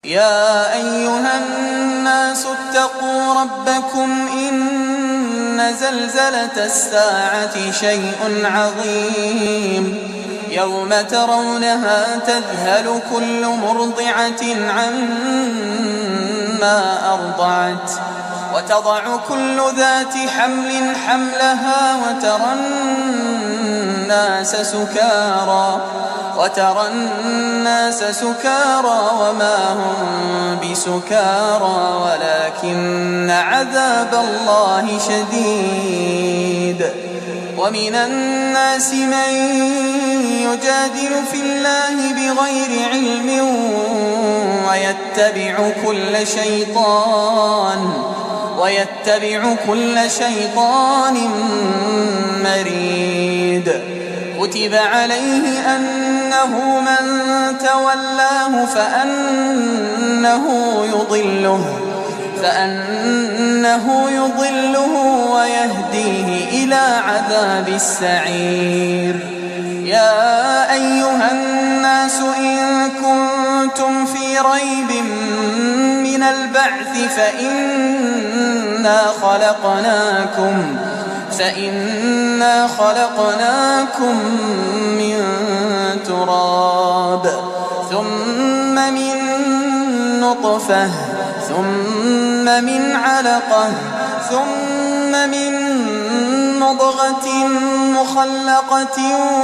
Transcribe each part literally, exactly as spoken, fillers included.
يا أيها الناس اتقوا ربكم إن زلزلة الساعة شيء عظيم يوم ترونها تذهل كل مرضعة عما أرضعت وتضع كل ذات حمل حملها وترى الناس سكارى وترى الناس سكارى وما هم بسكارى ولكن عذاب الله شديد. ومن الناس من يجادل في الله بغير علم ويتبع كل شيطان ويتبع كل شيطان مريد. كتب عليه أنه من تولاه فأنه يضله فأنه يضله ويهديه إلى عذاب السعير. يا أيها الناس إن كنتم في ريب من البعث فإنا خلقناكم فإنا خلقناكم من تراب ثم من نطفة ثم من علقة ثم من مضغة مخلقة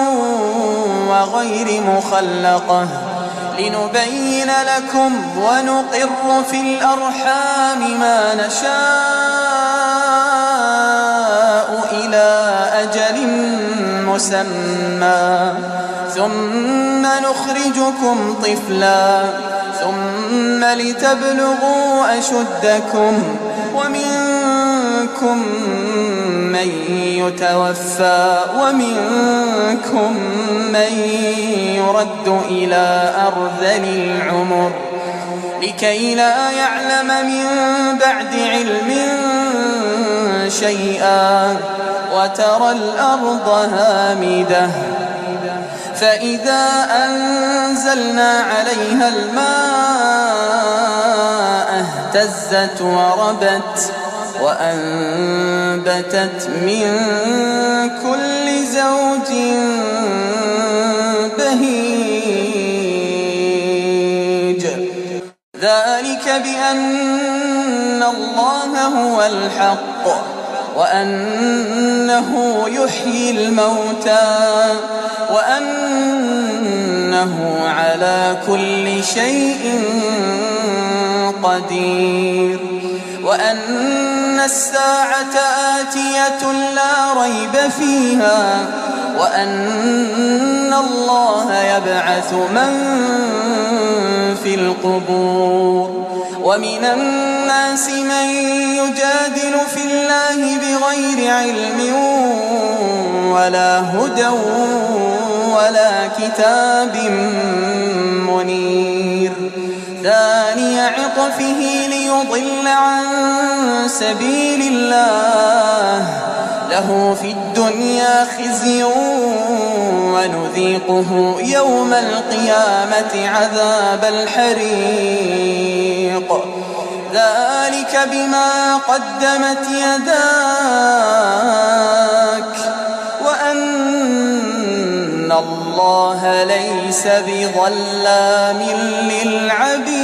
وغير مخلقة لنبين لكم ونقر في الأرحام ما نشاء إلى أجل مسمى ثم نخرجكم طفلا ثم لتبلغوا أشدكم ومنكم من يتوفى ومنكم من يرد إلى أرذل العمر لكي لا يعلم من بعد علم شيئا وترى الأرض هامدة فإذا أنزلنا عليها الماء اهتزت وربت وأنبتت من كل زوج بهيج. ذلك بأن الله هو الحق وأنه يحيي الموتى وأنه على كل شيء قدير وأن الساعة آتية لا ريب فيها وأن الله يبعث من في القبور. ومن الناس من يجادل في الله بغير علم ولا هدى ولا كتاب منير ثاني عطفه ليضل عن سبيل الله له في الدنيا خزي ونذيقه يوم القيامة عذاب الحريق. ذلك بما قدمت يداك وأن الله ليس بظلام للعبيد.